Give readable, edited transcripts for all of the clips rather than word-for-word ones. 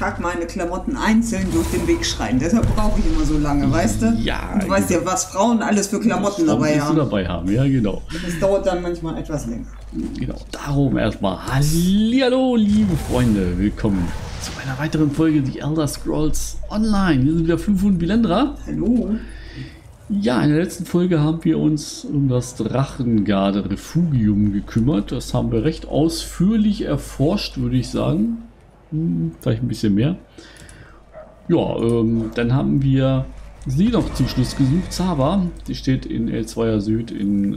Tag meine Klamotten einzeln durch den Weg schreien. Deshalb brauche ich immer so lange, weißt du? Ja. Und du weißt ja, was Frauen alles für Klamotten dabei haben. Ja, genau. Das dauert dann manchmal etwas länger. Genau, darum erstmal hallihallo, liebe Freunde. Willkommen zu einer weiteren Folge The Elder Scrolls Online. Hier sind wieder 500 Bilendra. Hallo. Ja, in der letzten Folge haben wir uns um das Drachengarde Refugium gekümmert. Das haben wir recht ausführlich erforscht, würde ich sagen. Vielleicht ein bisschen mehr. Ja, dann haben wir sie noch zum Schluss gesucht. Zava, die steht in L2er Süd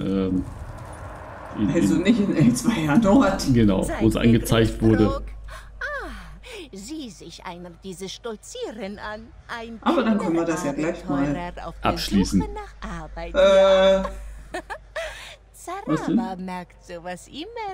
also nicht in L2er Nord. Genau, wo es angezeigt wurde. Sieh sich einer diese Stolzieren an. Aber dann können wir das ja gleich mal abschließen. Zaraba merkt sowas immer.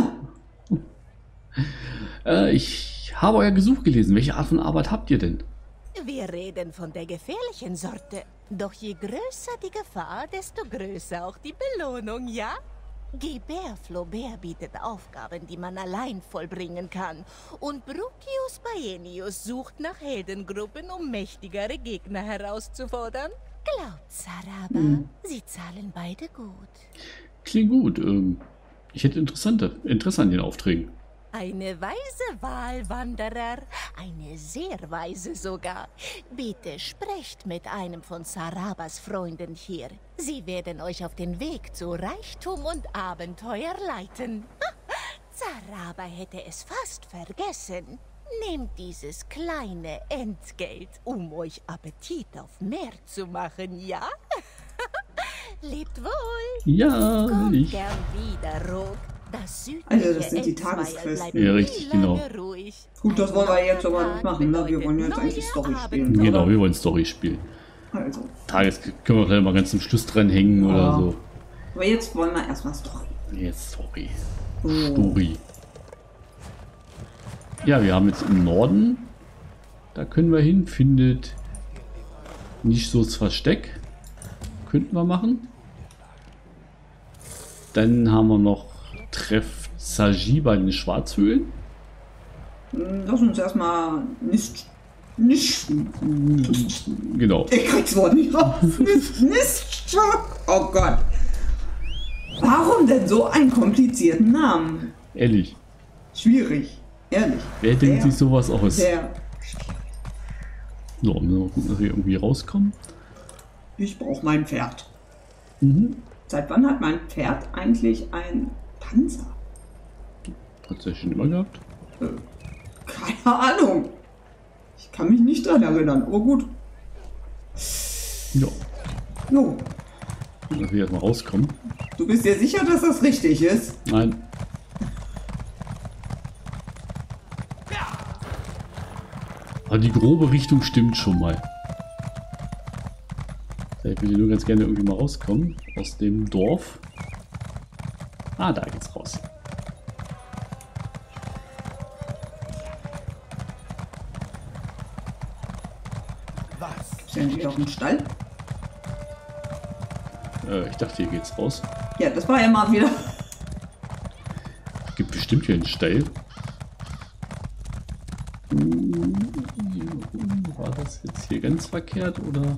Ich habe euer Gesuch gelesen. Welche Art von Arbeit habt ihr denn? Wir reden von der gefährlichen Sorte. Doch je größer die Gefahr, desto größer auch die Belohnung, ja? Geber Flaubert bietet Aufgaben, die man allein vollbringen kann. Und Brucius Baenius sucht nach Heldengruppen, um mächtigere Gegner herauszufordern. Glaubt Zaraba, sie zahlen beide gut. Klingt gut. Ich hätte Interesse an den Aufträgen. Eine weise Wahl, Wanderer. Eine sehr weise sogar. Bitte sprecht mit einem von Zarabas Freunden hier. Sie werden euch auf den Weg zu Reichtum und Abenteuer leiten. Zaraba hätte es fast vergessen. Nehmt dieses kleine Entgelt, um euch Appetit auf mehr zu machen, ja? Lebt wohl. Ja, Kommt gern wieder, Rogue. Das also das sind die Tagesquesten. Ja, richtig, genau. Gut, das wollen wir jetzt aber nicht machen, ne? Wir wollen jetzt eigentlich Story spielen. Genau, oder? wir wollen Story spielen. Also. Können wir vielleicht mal ganz zum Schluss dranhängen oder so. Aber jetzt wollen wir erstmal Story. Jetzt Story. Oh. Story. Ja, wir haben jetzt im Norden. Da können wir hin. Findet nicht so das Versteck. Könnten wir machen. Dann haben wir noch Treff Sagi bei den Schwarzhöhlen. Lass uns erstmal nicht. Genau. Ich krieg's Wort nicht raus. Nicht. Oh Gott. Warum denn so einen komplizierten Namen? Ehrlich. Schwierig. Ehrlich. Wer denkt sich sowas aus? Sehr. So, müssen wir mal gucken, dass wir irgendwie rauskommen. Ich brauche mein Pferd. Mhm. Seit wann hat mein Pferd eigentlich ein Panzer? Hat es ja schon immer gehabt? Keine Ahnung. Ich kann mich nicht dran erinnern, aber gut. Ja. Jo. Dass wir erstmal rauskommen. Du bist dir sicher, dass das richtig ist? Nein. Aber die grobe Richtung stimmt schon mal. Ich will nur ganz gerne irgendwie mal rauskommen aus dem Dorf. Ah, da geht's raus. Ist ja nicht auch ein Stall? Ich dachte, hier geht's raus. Ja, das war ja mal wieder. Gibt bestimmt hier einen Stall. War das jetzt hier ganz verkehrt oder?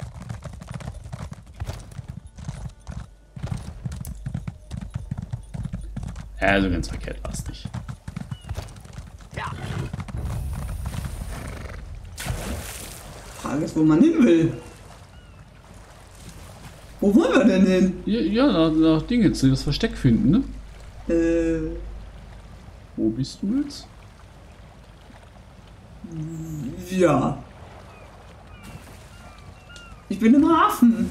Also ganz verkehrt war es nicht. Frage ist, wo man hin will. Wo wollen wir denn hin? Ja, nach Ding jetzt, das Versteck finden, ne? Wo bist du jetzt? Ja. Ich bin im Hafen.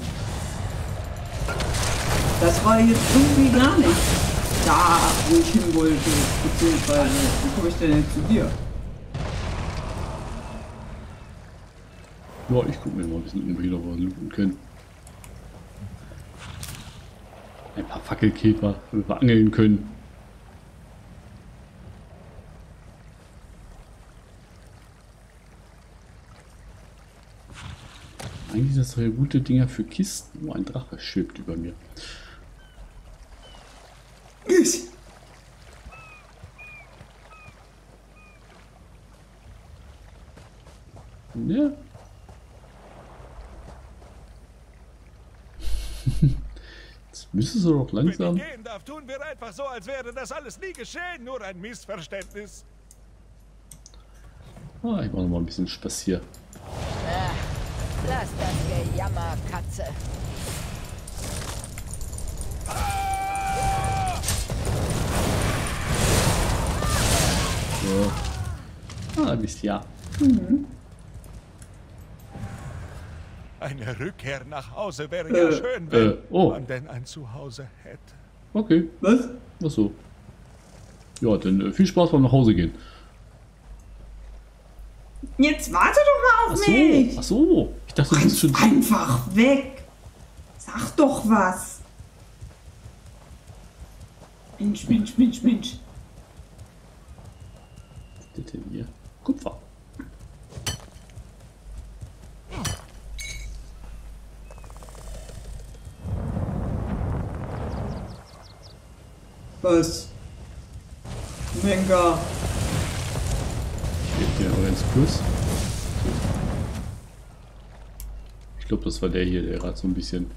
Das war jetzt irgendwie gar nicht da, wo ich hin wollte. Beziehungsweise, wie komme ich denn jetzt zu dir? Ja, ich gucke mir mal ein bisschen um, wieder was looten können. Ein paar Fackelkäfer, damit wir angeln können. Eigentlich sind das so gute Dinger für Kisten. Nur ein Drache schwebt über mir. Ja. Jetzt müsstest du doch langsam. Wenn ich gehen darf, tun wir einfach so, als wäre das alles nie geschehen, nur ein Missverständnis. Ah, ich mache noch mal ein bisschen Spazier. Lass das Gejammer, Katze. So. Ah, bist ja. Eine Rückkehr nach Hause wäre ja schön, wenn man denn ein Zuhause hätte. Okay. Was? Ach so. Ja, dann viel Spaß beim nach Hause gehen. Jetzt warte doch mal auf mich. Ach so. Ich dachte, du bist schon. Einfach weg. Sag doch was. Mensch, Mensch, Mensch, Mensch. Was ist denn hier? Kupfer. Was? Menka. Geht hier noch ins Plus. Ich glaube, das war der hier, der gerade so ein bisschen.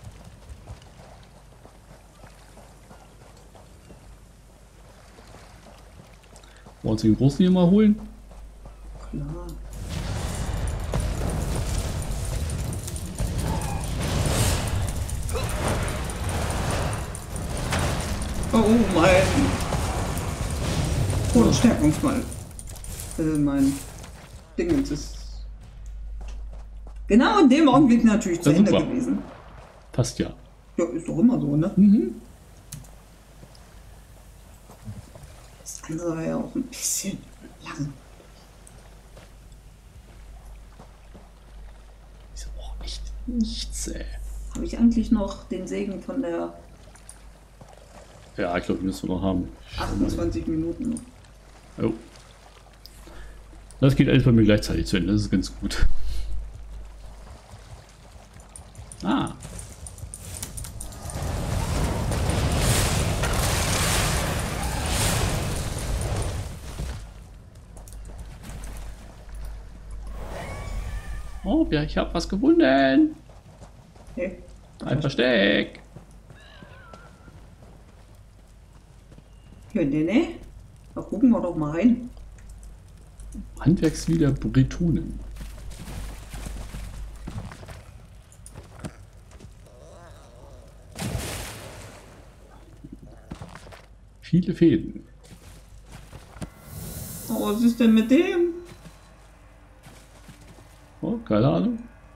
Wollen wir uns den großen hier mal holen? Klar. Oh mein. Oh, Stärkungsmal. Mein Dingens ist genau in dem Augenblick natürlich zu Ja, Ende super. gewesen. Passt ja. Ja, ist doch immer so, ne? Das andere war ja auch ein bisschen lang. Ist auch echt nichts, ey. Habe ich eigentlich noch den Segen von der Ja, ich glaube, die müssen wir noch haben. 28 Minuten noch? Oh. Das geht alles bei mir gleichzeitig zu Ende, das ist ganz gut. Ah. Oh, ja, ich habe was gefunden. Hey. Ein Versteck. Ja, ne? Da gucken wir doch mal rein. Handwerkslieder Bretonen. Viele Fäden. Oh, was ist denn mit dem? Oh, keine Ahnung.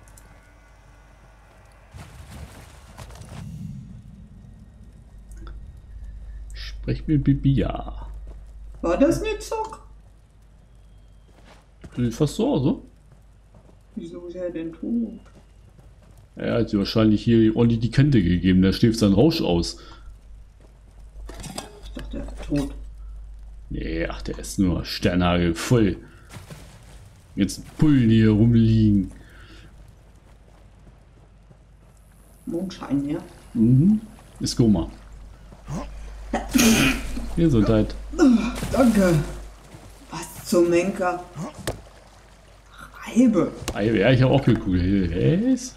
Sprech mir Bibia. War das nicht Zock? Sieht fast so aus, so? Wieso ist er denn tot? Er hat sie wahrscheinlich hier ordentlich die Kante gegeben, da schläft sein Rausch aus. Ich dachte, er ist tot. Nee, ach, der ist nur Sternhagel voll. Jetzt Bullen hier rumliegen. Mondschein, ja? Mhm. Ist Goma. Gesundheit. Danke. Was zum Henker? Reibe. Ja, ich habe auch geguckt. Was?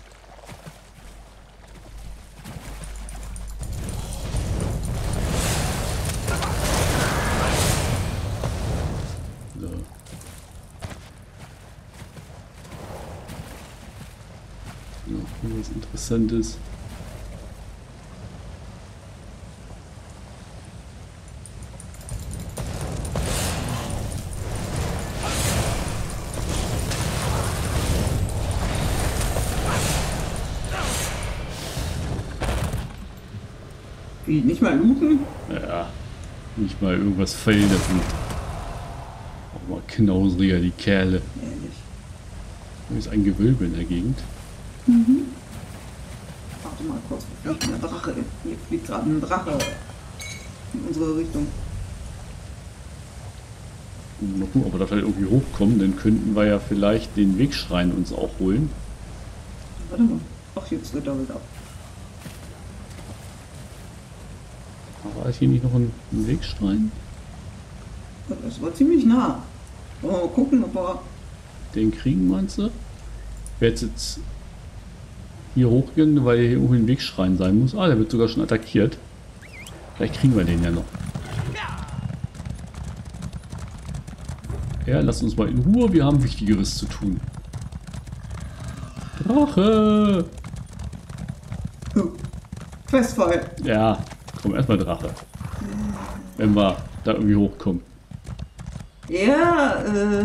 So. Noch irgendwas Interessantes. Wie, nicht mal looten? Ja, nicht mal irgendwas feilen davon. Auch mal knausriger, die Kerle. Ehrlich. Hier ist ein Gewölbe in der Gegend. Warte mal kurz, wo fliegt ein Drache? Hier fliegt gerade ein Drache in unsere Richtung. Mal gucken, ob wir da vielleicht irgendwie hochkommen, dann könnten wir ja vielleicht den Wegschrein uns auch holen. Warte mal. Ach, jetzt wird er wieder ab. Aber ist hier nicht noch ein Wegschrein? Das war ziemlich nah. Wollen wir mal gucken, ob wir Den kriegen meinst du? Ich werde jetzt hier hochgehen, weil hier irgendwo ein Wegschrein sein muss. Ah, der wird sogar schon attackiert. Vielleicht kriegen wir den ja noch. Ja, lass uns mal in Ruhe. Wir haben Wichtigeres zu tun. Drache! Questfall. Ja, komm, erstmal Drache. Wenn wir da irgendwie hochkommen. Ja,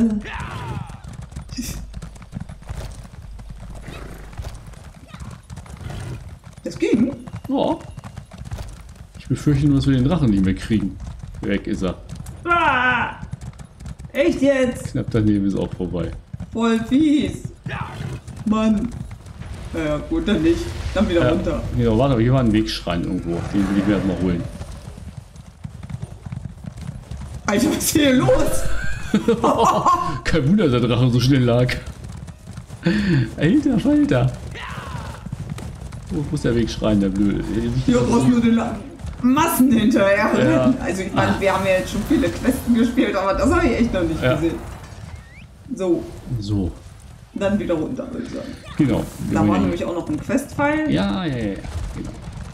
das ging. Ja. Ich befürchte nur, dass wir den Drachen nicht mehr kriegen. Weg ist er. Ah, echt jetzt? Knapp daneben ist auch vorbei. Voll fies. Mann. Naja, gut, dann nicht. Dann wieder runter. Genau, warte, hier war ein Wegschrein irgendwo. Den will ich mir erstmal holen. Alter, was ist hier los? Kein Wunder, dass der Drache so schnell lag. Alter Falter. Wo ist der Wegschrein, der Blöde? Hier brauchst nur den Massen hinterher. Ja. Also ich meine, wir haben ja jetzt schon viele Questen gespielt, aber das habe ich echt noch nicht gesehen. So, dann wieder runter, würde ich sagen. Genau. Da war nämlich auch noch ein Questfile. Ja, genau.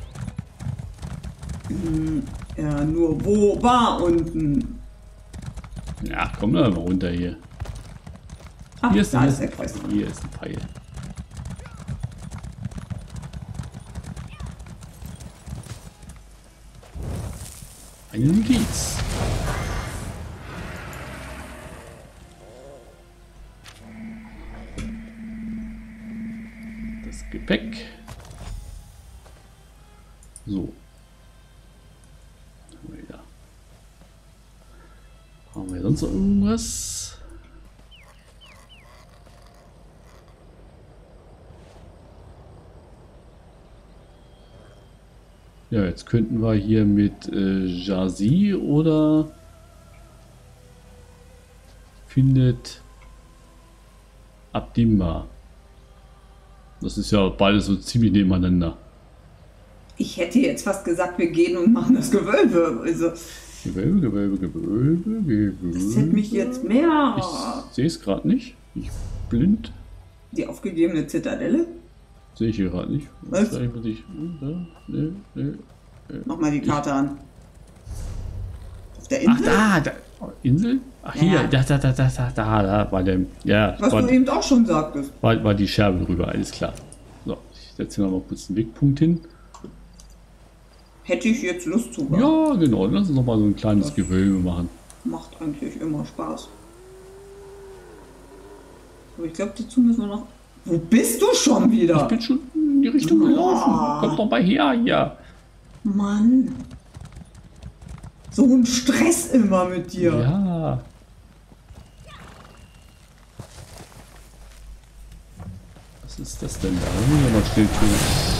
Ja, nur wo war unten? Ja, komm da mal runter hier. Ach, Hier ist da ist der Quest. Hier ist ein Pfeil. Eine Notiz. Das Gepäck. So. Haben wir sonst noch irgendwas? Ja, jetzt könnten wir hier mit Jazi oder findet Abdimba. Das ist ja beides so ziemlich nebeneinander. Ich hätte jetzt fast gesagt, wir gehen und machen das Gewölbe. Also, Gewölbe. das hätte mich jetzt mehr... Ich sehe es gerade nicht. Ich blind. Die aufgegebene Zitadelle? Sehe ich hier gerade nicht. Was? Nee. Mach mal die Karte an. Auf der Insel? Ach, da. Insel? Ach, Ja. hier. Da war der. Ja, Was du eben auch schon sagtest. war die Scherbe drüber, alles klar. So, ich setze hier nochmal kurz einen Wegpunkt hin. Hätte ich jetzt Lust zu. Ja, genau. Lass uns nochmal so ein kleines Gewölbe machen. Macht eigentlich immer Spaß. Aber ich glaube, dazu müssen wir noch... Wo bist du schon wieder? Ich bin schon in die Richtung gelaufen. Kommt doch mal her hier. Mann. So ein Stress immer mit dir. Ja. Was ist das denn da? Da muss ich mal still tun.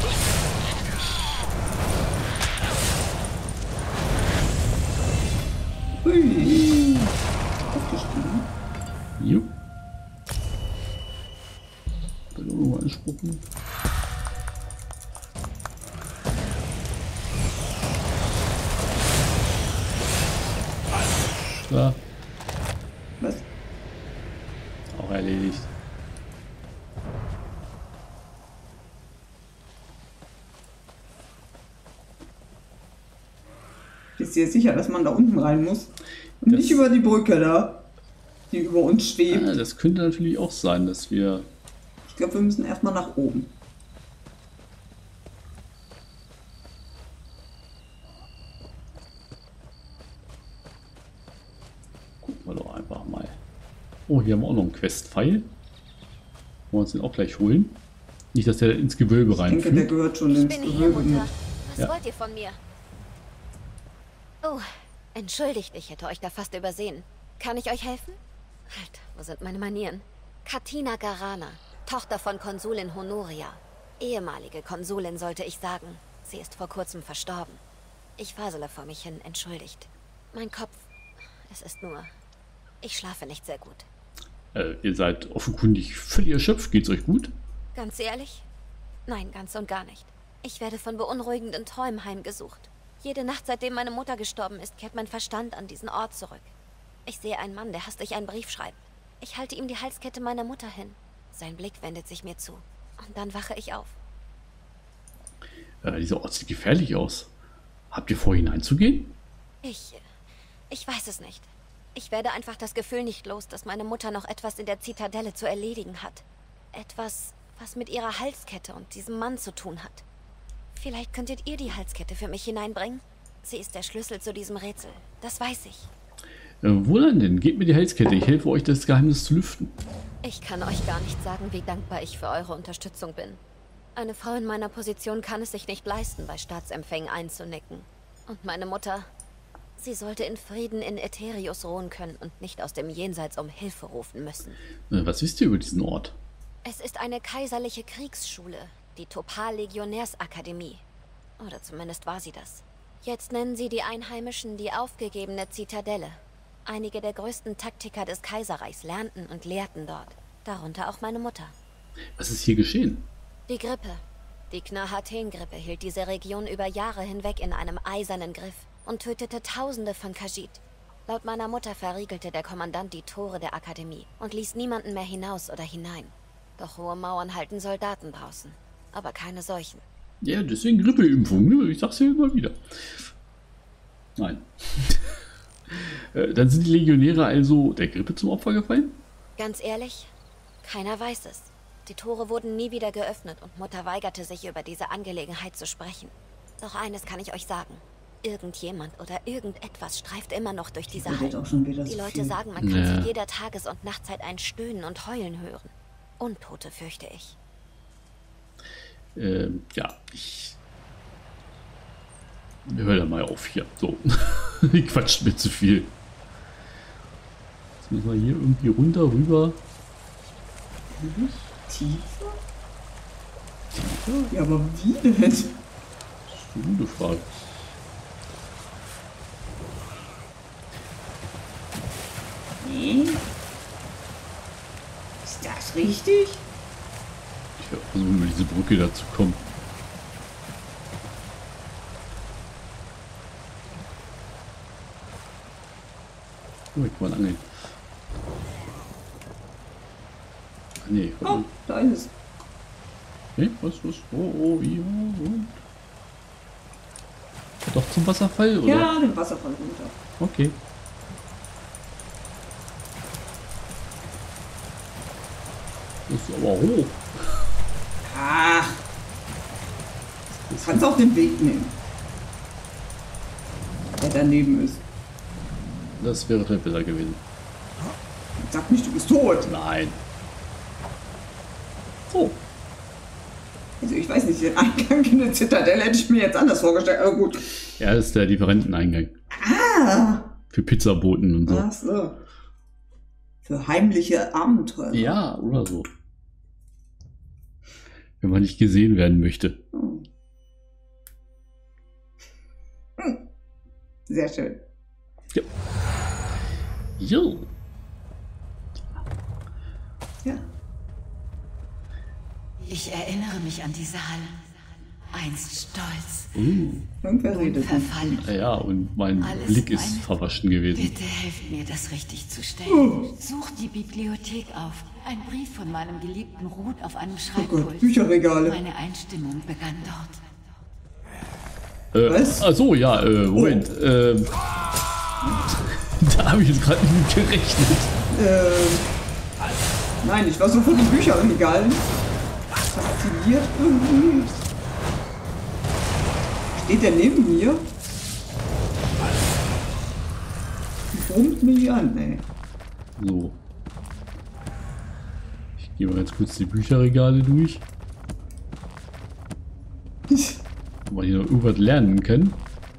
Hui. Aufgestiegen. Jupp. Belohnung anspucken. Da. Was? Auch erledigt. Bist du dir sicher, dass man da unten rein muss? Und Das- nicht über die Brücke da, die über uns schwebt. Ja, das könnte natürlich auch sein, dass wir... Ich glaube, wir müssen erstmal nach oben. Gucken wir doch einfach mal. Oh, hier haben wir auch noch einen Quest-Pfeil. Wollen wir uns den auch gleich holen? Nicht, dass der ins Gewölbe Ich denke, der reinführt. gehört schon Ich ins bin hier, Gewölbe mit. Mutter. Was Ja. wollt ihr von mir? Oh, entschuldigt, ich hätte euch da fast übersehen. Kann ich euch helfen? Halt, wo sind meine Manieren? Katina Garana, Tochter von Konsulin Honoria. Ehemalige Konsulin, sollte ich sagen. Sie ist vor kurzem verstorben. Ich fasele vor mich hin, entschuldigt. Mein Kopf, es ist nur... Ich schlafe nicht sehr gut. Ihr seid offenkundig völlig erschöpft. Geht's euch gut? Ganz ehrlich? Nein, ganz und gar nicht. Ich werde von beunruhigenden Träumen heimgesucht. Jede Nacht, seitdem meine Mutter gestorben ist, kehrt mein Verstand an diesen Ort zurück. Ich sehe einen Mann, der hastig einen Brief schreibt. Ich halte ihm die Halskette meiner Mutter hin. Sein Blick wendet sich mir zu. Und dann wache ich auf. Dieser Ort sieht gefährlich aus. Habt ihr vor, hineinzugehen? Ich weiß es nicht. Ich werde einfach das Gefühl nicht los, dass meine Mutter noch etwas in der Zitadelle zu erledigen hat. Etwas, was mit ihrer Halskette und diesem Mann zu tun hat. Vielleicht könntet ihr die Halskette für mich hineinbringen? Sie ist der Schlüssel zu diesem Rätsel. Das weiß ich. Wo denn? Gebt mir die Halskette. Ich helfe euch, das Geheimnis zu lüften. Ich kann euch gar nicht sagen, wie dankbar ich für eure Unterstützung bin. Eine Frau in meiner Position kann es sich nicht leisten, bei Staatsempfängen einzunicken. Und meine Mutter, sie sollte in Frieden in Aetherius ruhen können und nicht aus dem Jenseits um Hilfe rufen müssen. Was wisst ihr über diesen Ort? Es ist eine kaiserliche Kriegsschule, die Topal-Legionärsakademie. Oder zumindest war sie das. Jetzt nennen sie die Einheimischen die aufgegebene Zitadelle. Einige der größten Taktiker des Kaiserreichs lernten und lehrten dort. Darunter auch meine Mutter. Was ist hier geschehen? Die Grippe. Die Knahaten-Grippe hielt diese Region über Jahre hinweg in einem eisernen Griff und tötete Tausende von Khajiit. Laut meiner Mutter verriegelte der Kommandant die Tore der Akademie und ließ niemanden mehr hinaus oder hinein. Doch hohe Mauern halten Soldaten draußen, aber keine Seuchen. Ja, deswegen Grippeimpfung, ne? Ich sag's ja immer wieder. Nein. Dann sind die Legionäre also der Grippe zum Opfer gefallen? Ganz ehrlich, keiner weiß es. Die Tore wurden nie wieder geöffnet und Mutter weigerte sich, über diese Angelegenheit zu sprechen. Doch eines kann ich euch sagen. Irgendjemand oder irgendetwas streift immer noch durch diese Hallen. Die Leute sagen, man kann zu jeder Tages- und Nachtzeit ein Stöhnen und Heulen hören. Untote, fürchte ich. Ja, ich hör da mal auf hier. So. Die quatscht mir zu viel. Jetzt müssen wir hier irgendwie runter, rüber. Tiefer? Tiefer? Ja, aber wie denn? Das ist eine gute Frage. Nee. Ist das richtig? Ich werde versuchen, über diese Brücke da zu kommen. Oh, ich kann mal angeln. Ach nee, Oh, da ist es. okay, was? Oh, ja, und? Doch zum Wasserfall, oder? Ja, den Wasserfall runter. Okay. Das ist aber hoch. Ach. Du kannst auch den Weg nehmen. Der daneben ist. Das wäre vielleicht besser gewesen. Sag nicht, du bist tot. Nein. So. Also ich weiß nicht, den Eingang in der Zitadelle hätte ich mir jetzt anders vorgestellt, aber gut. Ja, das ist der Lieferanteneingang. Ah. Für Pizzaboten und so. Ach so. Für heimliche Abenteuer. Ja, oder so. Wenn man nicht gesehen werden möchte. Oh. Sehr schön. Ja. Jo. Ja. Ich erinnere mich an diese Hallen. Einst stolz, Irgendwer redet. verfallen. Ja, und mein Alles Blick ist meine- verwaschen gewesen. Bitte helft mir, das richtig zu stellen. Sucht die Bibliothek auf. Ein Brief von meinem geliebten Ruth auf einem Oh Gott, Schreibpult. Bücherregale. Meine Einstimmung begann dort. Was? Ach so, ja, Moment. Da habe ich jetzt gerade nicht mit gerechnet. Nein, ich war so von den Bücherregalen fasziniert irgendwie. Steht der neben mir? Brummt mich an, ey. So. Ich gehe mal ganz kurz die Bücherregale durch. Ob man hier noch irgendwas lernen kann.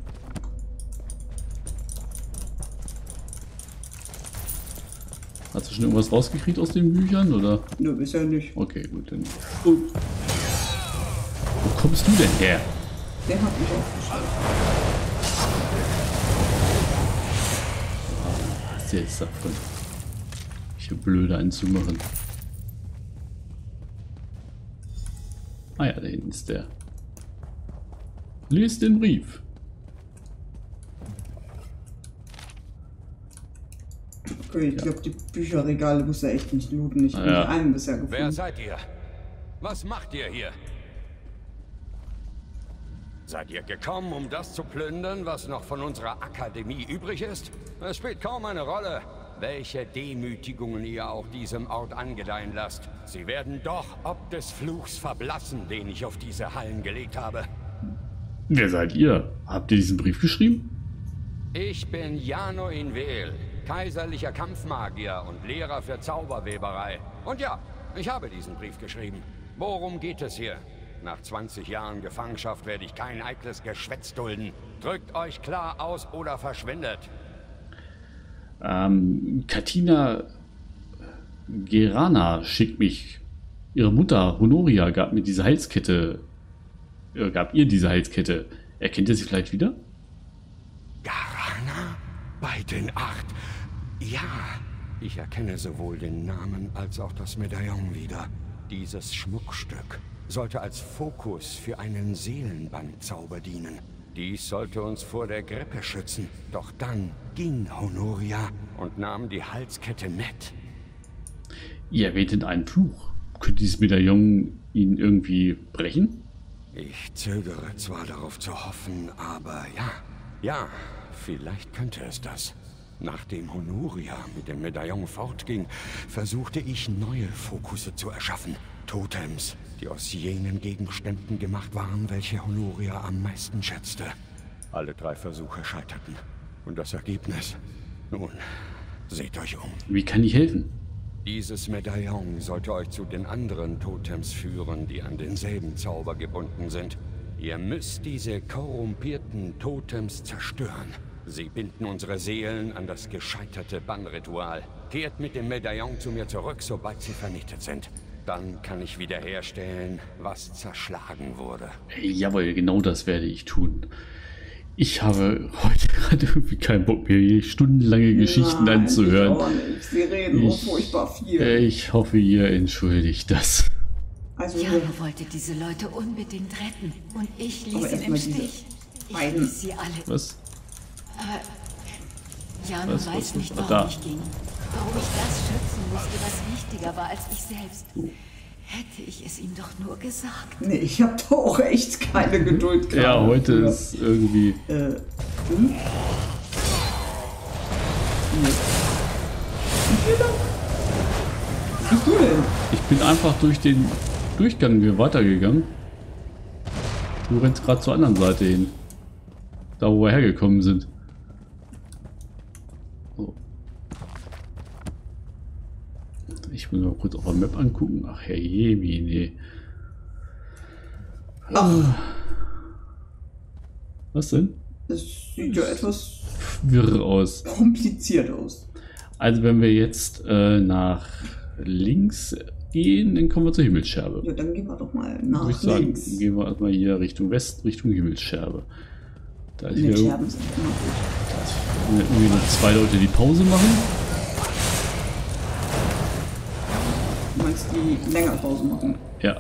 Hast du schon irgendwas rausgekriegt aus den Büchern, oder? Nö, bisher nicht. Okay, gut, dann. Oh. Wo kommst du denn her? Der hat mich aufgeschrieben. Was ist jetzt davon? Ich habe blöde anzumachen. Ah ja, da hinten ist der. Lies den Brief. Okay, ich glaube, die Bücherregale muss er echt nicht looten. Ich habe nicht einen bisher gefunden. Wer seid ihr? Was macht ihr hier? Seid ihr gekommen, um das zu plündern, was noch von unserer Akademie übrig ist? Es spielt kaum eine Rolle, welche Demütigungen ihr auch diesem Ort angedeihen lasst. Sie werden doch ob des Fluchs verblassen, den ich auf diese Hallen gelegt habe. Wer seid ihr? Habt ihr diesen Brief geschrieben? Ich bin Jano Invel, kaiserlicher Kampfmagier und Lehrer für Zauberweberei. Und ja, ich habe diesen Brief geschrieben. Worum geht es hier? Nach 20 Jahren Gefangenschaft werde ich kein eitles Geschwätz dulden. Drückt euch klar aus oder verschwindet. Katina Gerana schickt mich. Ihre Mutter Honoria gab mir diese Halskette. Gab ihr diese Halskette. Erkennt ihr sie vielleicht wieder? Garana? Bei den 8? Ja, ich erkenne sowohl den Namen als auch das Medaillon wieder. Dieses Schmuckstück sollte als Fokus für einen Seelenbandzauber dienen. Dies sollte uns vor der Grippe schützen. Doch dann ging Honoria und nahm die Halskette mit. Ihr erwähnt einen Fluch. Könnte dieses Medaillon ihn irgendwie brechen? Ich zögere zwar darauf zu hoffen, aber ja, vielleicht könnte es das. Nachdem Honoria mit dem Medaillon fortging, versuchte ich neue Fokusse zu erschaffen. Totems, die aus jenen Gegenständen gemacht waren, welche Honoria am meisten schätzte. Alle 3 Versuche scheiterten. Und das Ergebnis? Nun, seht euch um. Wie kann ich helfen? Dieses Medaillon sollte euch zu den anderen Totems führen, die an denselben Zauber gebunden sind. Ihr müsst diese korrumpierten Totems zerstören. Sie binden unsere Seelen an das gescheiterte Bannritual. Kehrt mit dem Medaillon zu mir zurück, sobald sie vernichtet sind. Dann kann ich wiederherstellen, was zerschlagen wurde. Jawohl, genau das werde ich tun. Ich habe heute gerade irgendwie keinen Bock mehr, hier stundenlange Geschichten anzuhören. Ich auch nicht. Sie reden so furchtbar viel. Ich hoffe, ihr entschuldigt das. Also, Jano wollte diese Leute unbedingt retten und ich ließ ihn im Stich. Ich ließ sie alle. Was? Jano weiß nicht, warum ich ging. Warum ich das schützen musste, was wichtiger war als ich selbst. Hätte ich es ihm doch nur gesagt. Nee, ich habe da auch echt keine Geduld gehabt. Ja, heute ist irgendwie... Wie bist du denn? Ich bin einfach durch den Durchgang hier weitergegangen. Du rennst gerade zur anderen Seite hin. Da, wo wir hergekommen sind. So. Ich muss mal kurz auf der Map angucken. Ach, Herr Jemine. Was denn? Das sieht ja etwas Wirr aus. kompliziert aus. Also wenn wir jetzt nach links gehen, dann kommen wir zur Himmelsscherbe. Ja, dann gehen wir doch mal nach Würde ich sagen, links. gehen wir erstmal hier Richtung Westen, Richtung Himmelsscherbe. Da ist wieder Himmelsscherben sind immer gut. irgendwie noch 2 Leute, die Pause machen. Du meinst, die länger Pause machen? Ja,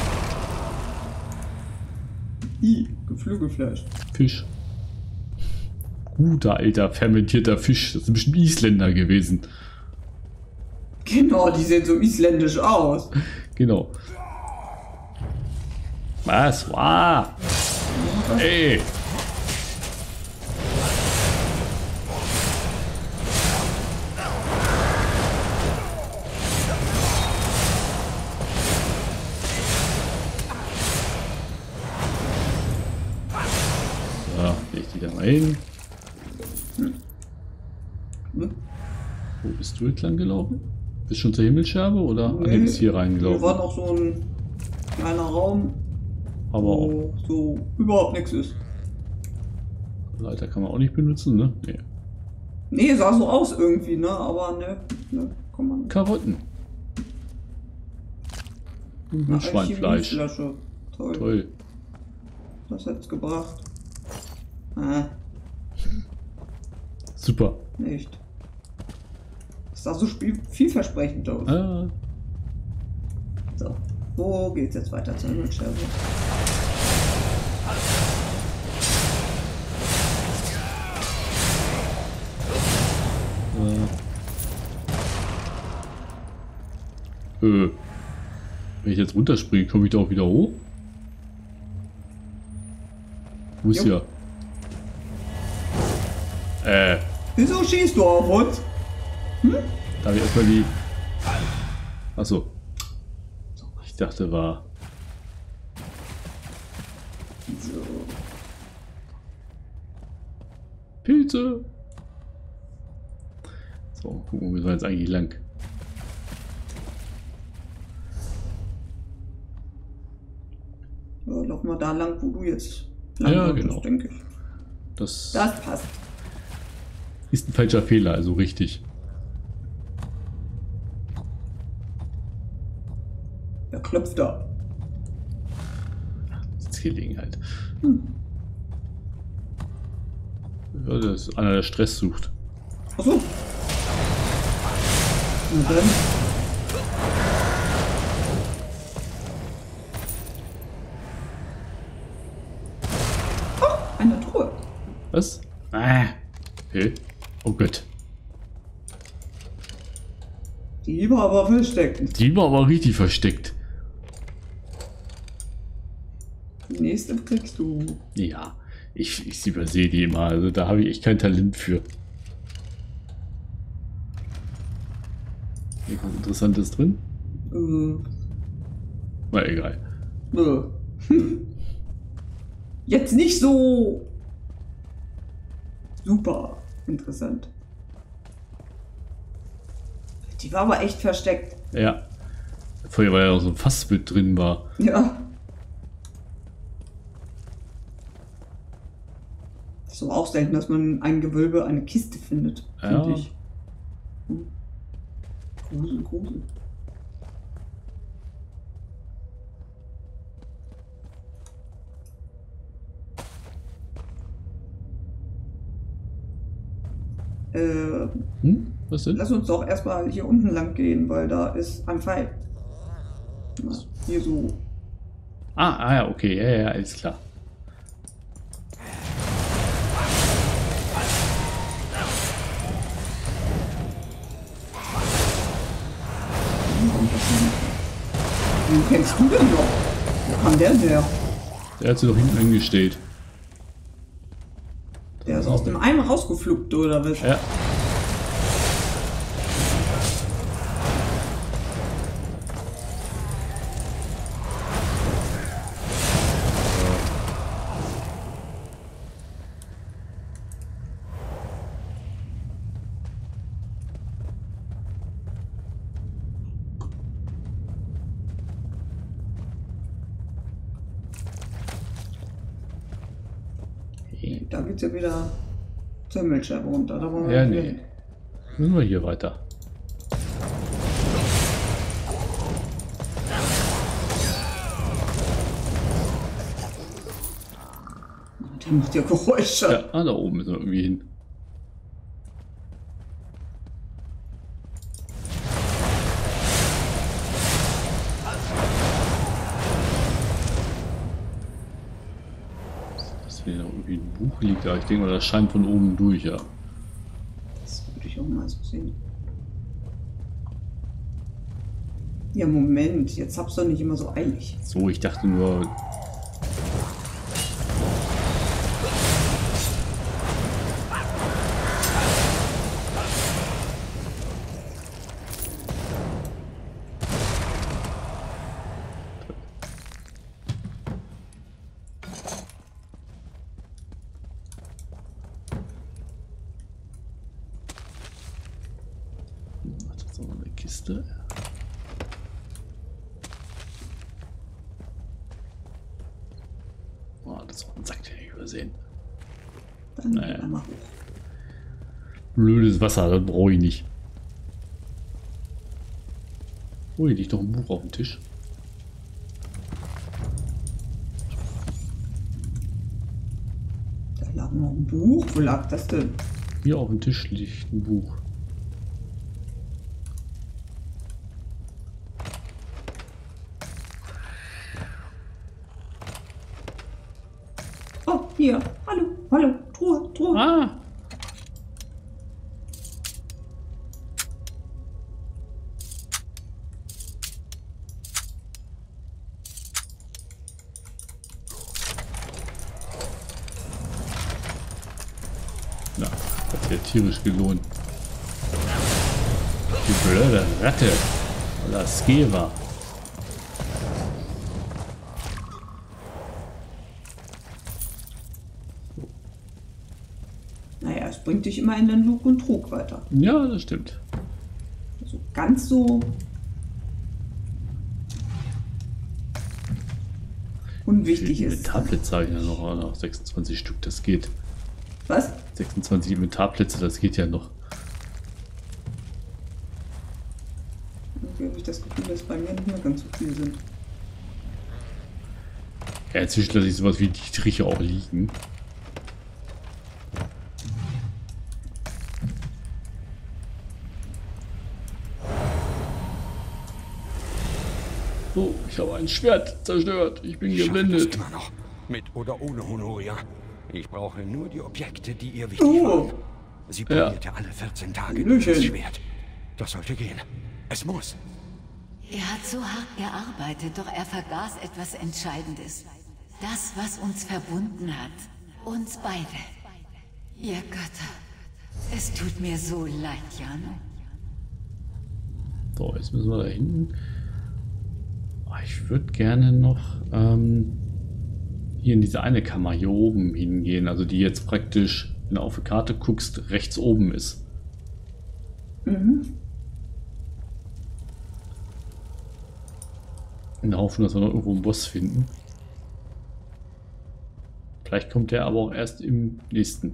Geflügelfleisch. Fisch. Guter alter fermentierter Fisch. Das sind bestimmt Isländer gewesen. Genau, die sehen so isländisch aus. Genau. Was war? Ey! So, leg die da mal hin. Wo bist du entlang gelaufen? Bist schon zur Himmelsscherbe oder Nee, bist hier Hier reingelaufen? war noch so ein kleiner Raum, Aber auch wo so überhaupt nichts ist. Leiter kann man auch nicht benutzen, ne? Nee. Nee, sah so aus irgendwie, ne? Aber ne, kann man nicht. Karotten. Und Eine Schweinfleisch. Chemieflasche. Toll. Toll. Das hätt's gebracht. Super. Nicht. Das sah so vielversprechend aus. Ah, So, wo geht's jetzt weiter zur Himmelsscherbe? Wenn ich jetzt runterspringe, komme ich da auch wieder hoch? Muss ja. Wieso schießt du auf uns? Da habe ich erstmal die... Achso. Ich dachte, war... So. Pilze! So, gucken, wo müssen wir jetzt eigentlich lang? Ja, lauf mal da lang, wo du jetzt lang Ja, wolltest, genau. denke ich. Das passt. ist ein falscher Fehler, also richtig. Er klopft da. Sitzgelegenheit. Ja, das ist einer, der Stress sucht. Achso. Na dann. Oh, eine Truhe. Was? Okay. Oh Gott. Die war aber versteckt. Die war aber richtig versteckt. Die nächste kriegst du. Ja, ich übersehe die immer. Also da habe ich echt kein Talent für. Irgendwas Interessantes drin? Na egal. Jetzt nicht so super interessant. Die war aber echt versteckt. Ja. Vorher war ja auch so ein Fass mit drin war. Ja. Ist aber auch selten, dass man in einem Gewölbe eine Kiste findet, Ja. finde ich. Grusel, Grusel. Was denn? Lass uns doch erstmal hier unten lang gehen, weil da ist ein Pfeil. Na, hier so. Ja, okay, ja, alles klar. Wen kennst du denn noch? Wo kam der her? Der hat sie doch hinten angestellt. Der ist aus dem Eimer rausgeflugt, oder was? Ja. Da geht's ja wieder zur Himmelscheibe runter. Da wollen wir Ja, wieder nee. hin. Müssen wir hier weiter. Der macht ja Geräusche. Ja, da oben müssen wir irgendwie hin. Dass hier noch irgendwie ein Buch liegt, aber ich denke mal, das scheint von oben durch, ja. Das würde ich auch mal so sehen. Ja, Moment, jetzt hab's doch nicht immer so eilig. So, ich dachte nur. Das ist noch eine Kiste. Oh, das ist auch ein Sack, den ich übersehen. Dann Naja. gehen wir mal hoch. Blödes Wasser, das brauche ich nicht. Oh, hier liegt doch ein Buch auf dem Tisch. Da lag noch ein Buch. Wo lag das denn? Hier auf dem Tisch liegt ein Buch. Oh, hier. Hallo, hallo. Truhe, Truhe. Ah! Na, hat sich ja tierisch gelohnt. Die blöde Ratte. Oder Skeva. Naja, es bringt dich immer in den Lug und Trug weiter. Ja, das stimmt. Also ganz so unwichtig ist. Inventarplätze habe ich ja noch 26 Stück, das geht. Was? 26 Inventarplätze, das geht ja noch. Irgendwie habe ich das Gefühl, dass bei mir nicht mehr ganz so viel sind. Ja, inzwischen lasse ich sowas wie Dietriche auch liegen. Oh, ich habe ein Schwert zerstört. Ich bin geblendet. Immer noch. Mit oder ohne Honoria. Ich brauche nur die Objekte, die ihr wichtig waren. Sie polierte alle 14 Tage durch das Schwert. Das sollte gehen. Es muss. Er hat so hart gearbeitet, doch er vergaß etwas Entscheidendes. Das, was uns verbunden hat. Uns beide. Ihr Götter. Es tut mir so leid, Jano. So, jetzt müssen wir da hinten. Ich würde gerne noch hier in diese eine Kammer hier oben hingehen, also die jetzt praktisch, wenn du auf die Karte guckst, rechts oben ist. Mhm. In der Hoffnung, dass wir noch irgendwo einen Boss finden. Vielleicht kommt der aber auch erst im nächsten.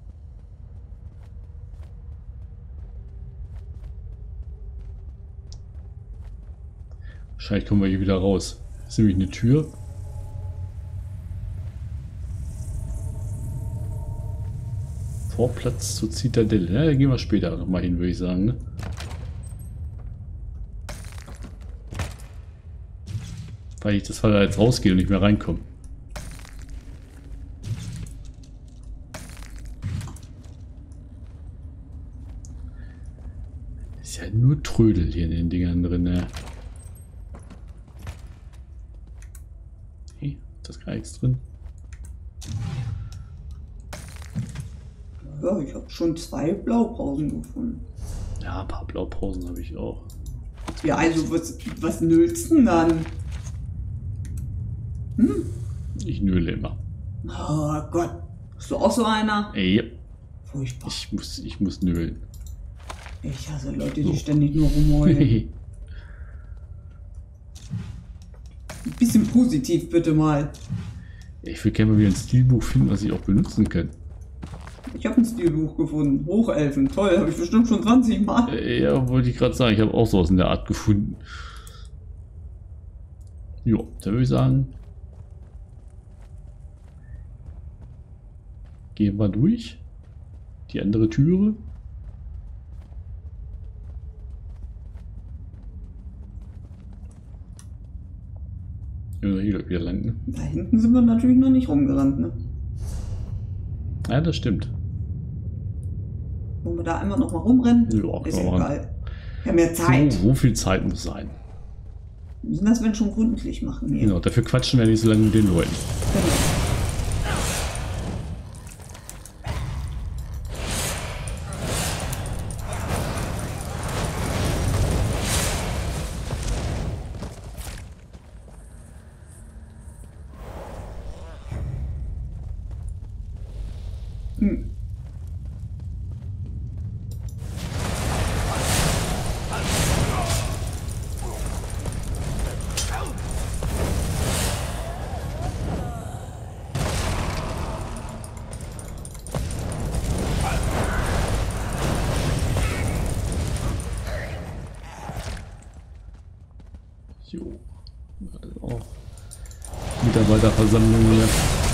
Wahrscheinlich kommen wir hier wieder raus. Das ist nämlich eine Tür. Vorplatz zur Zitadelle. Ja, da gehen wir später nochmal hin, würde ich sagen. Ne? Weil ich das da jetzt rausgehe und nicht mehr reinkomme. Ist ja nur Trödel hier in den Dingern drin. Ne? Hey, ist das gar nichts drin? Ja, ich habe schon 2 Blaupausen gefunden. Ja, ein paar Blaupausen habe ich auch. Ja, also was nützt denn dann? Hm? Ich nöle immer. Oh Gott. Bist du auch so einer? Ey, Furchtbar. ich muss nölen. Ich hasse Leute, die ständig nur rumheulen. Ein bisschen positiv bitte mal. Ich will gerne mal wieder ein Stilbuch finden, was ich auch benutzen kann. Ich habe ein Stilbuch gefunden. Hochelfen. Toll, habe ich bestimmt schon 20 Mal. Ja, wollte ich gerade sagen. Ich habe auch sowas in der Art gefunden. Jo, da würde ich sagen, gehen wir durch. Die andere Türe. Ja, hier wieder lang, ne? Da hinten sind wir natürlich noch nicht rumgerannt, ne? Ja, das stimmt. Wollen wir da einmal noch mal rumrennen? Ja, ist kann man egal. Wir haben ja Zeit. So viel Zeit muss sein. Wir müssen das, wenn schon gründlich machen hier. Genau, dafür quatschen wir nicht so lange mit den Leuten. Genau. Jo. Also auch Mitarbeiterversammlung hier.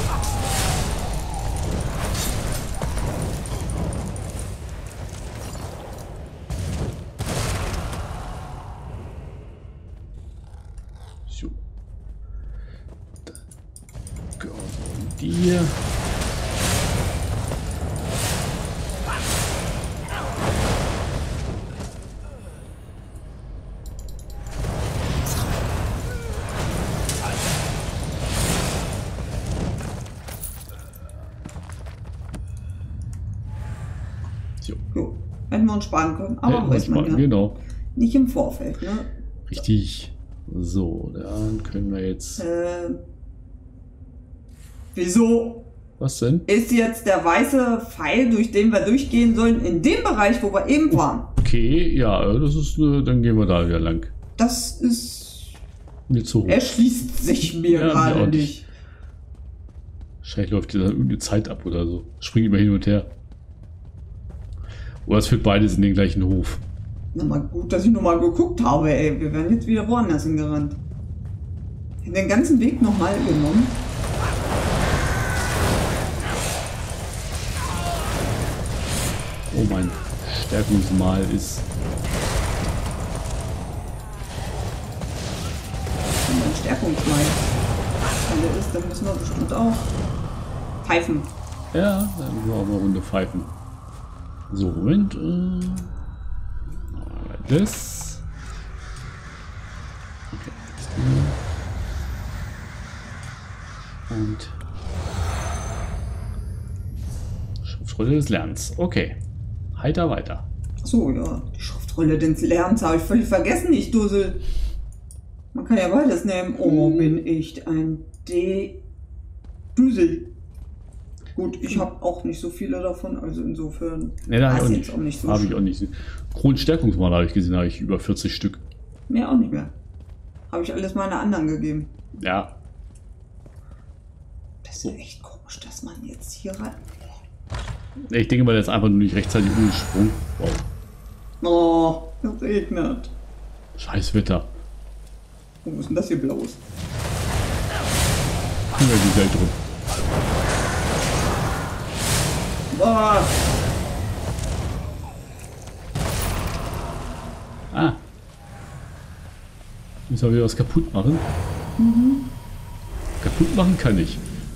So. Dann gehören die hier. Jo. Hätten wir uns sparen können, aber weiß man ja. Genau. Nicht im Vorfeld, ne? Richtig. So, dann können wir jetzt... Wieso Was denn? ist jetzt der weiße Pfeil, durch den wir durchgehen sollen, in dem Bereich, wo wir eben waren? Okay, ja, das ist... dann gehen wir da wieder lang. Das ist... Mir zu hoch. Erschließt sich mir Ja, gerade mir auch nicht. Wahrscheinlich läuft dir da irgendeine Zeit ab oder so. Springt immer hin und her. Oder es führt beides in den gleichen Hof. Na mal gut, dass ich nur mal geguckt habe, ey. Wir werden jetzt wieder woanders hingerannt. Den ganzen Weg nochmal genommen. Oh, mein Stärkungsmal ist... Wenn mein Stärkungsmal ist, dann müssen wir bestimmt auch pfeifen. Ja, dann müssen wir auch mal eine Runde pfeifen. So, Moment. Das. Okay. Und Schriftrolle des Lernens. Okay. Heiter weiter. So, ja. Die Schriftrolle des Lernens habe ich völlig vergessen, ich Dussel. Man kann ja beides nehmen. Oh, bin ich ein Dusel. Gut, ich habe auch nicht so viele davon, also insofern. Ne, da weiß habe jetzt auch nicht so ich auch nicht. Kronenstärkungsmal habe ich gesehen, habe ich über 40 Stück. Mehr auch nicht mehr. Habe ich alles meine anderen gegeben. Ja. Das ist echt komisch, dass man jetzt hier rein. Ich denke mal, der ist einfach nur nicht rechtzeitig umgesprungen. Wow. Oh, es regnet. Scheiß Wetter. Wo ist denn das hier blaues? Guck mal, die Welt rum. Boah. Ah. Müssen wir wieder was kaputt machen? Kaputt machen kann ich.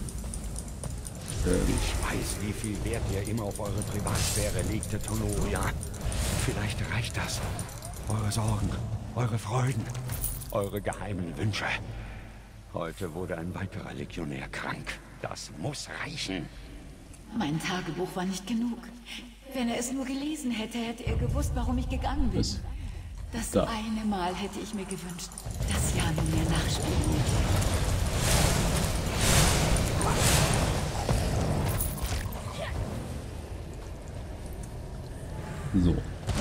Ich weiß, wie viel Wert ihr immer auf eure Privatsphäre legtet, Honoria. Vielleicht reicht das. Eure Sorgen, eure Freuden, eure geheimen Wünsche. Heute wurde ein weiterer Legionär krank. Das muss reichen. Mein Tagebuch war nicht genug. Wenn er es nur gelesen hätte, hätte er gewusst, warum ich gegangen bin. Was? Das Da. eine Mal hätte ich mir gewünscht, dass Janu mir nachspielt. So.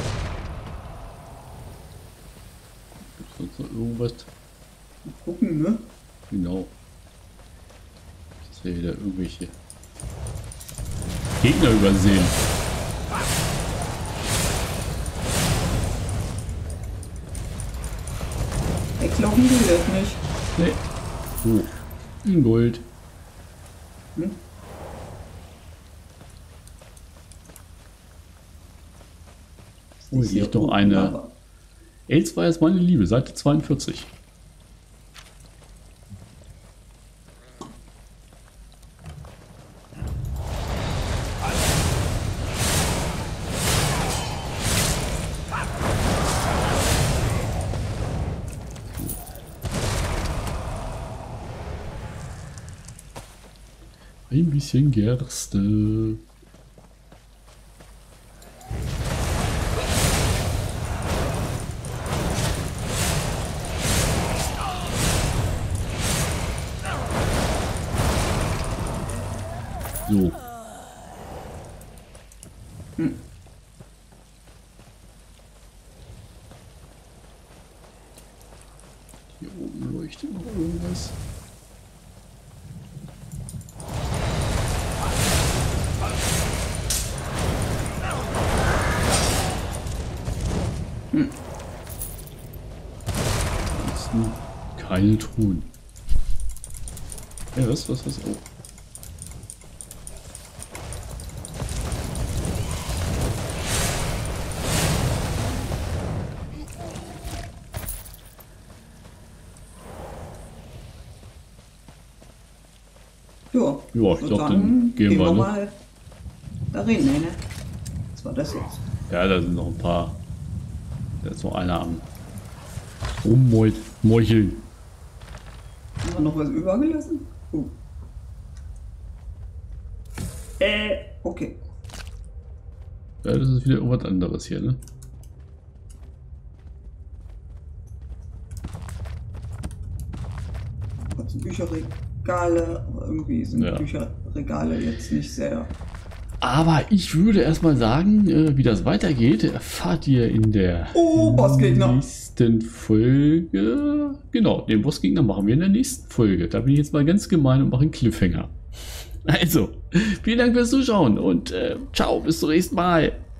Gibt's sonst noch irgendwas? Mal gucken, ne? Genau. Das wäre wieder irgendwelche Gegner übersehen. Weglaufen will das nicht. Nee. So. Ingold. Hm? Oh, hier liegt doch eine. Els war jetzt meine Liebe, Seite 42. Ein bisschen Gerste. So. Hier oben leuchtet noch irgendwas. Ansonsten keine Truhen. Ja, was? Oh. Ja, ich glaube, dann gehen wir mal da rein, ne? Was war das jetzt? Ja, da sind noch ein paar. Da ist noch einer am Rummeucheln. Haben wir noch was übergelassen? Oh. Okay. Ja, das ist wieder irgendwas anderes hier, ne? Also Bücherregale, aber irgendwie sind Bücherregale jetzt nicht sehr... Aber ich würde erstmal sagen, wie das weitergeht, erfahrt ihr in der nächsten Folge. Genau, den Bossgegner machen wir in der nächsten Folge. Da bin ich jetzt mal ganz gemein und mache einen Cliffhanger. Also, vielen Dank fürs Zuschauen und ciao, bis zum nächsten Mal.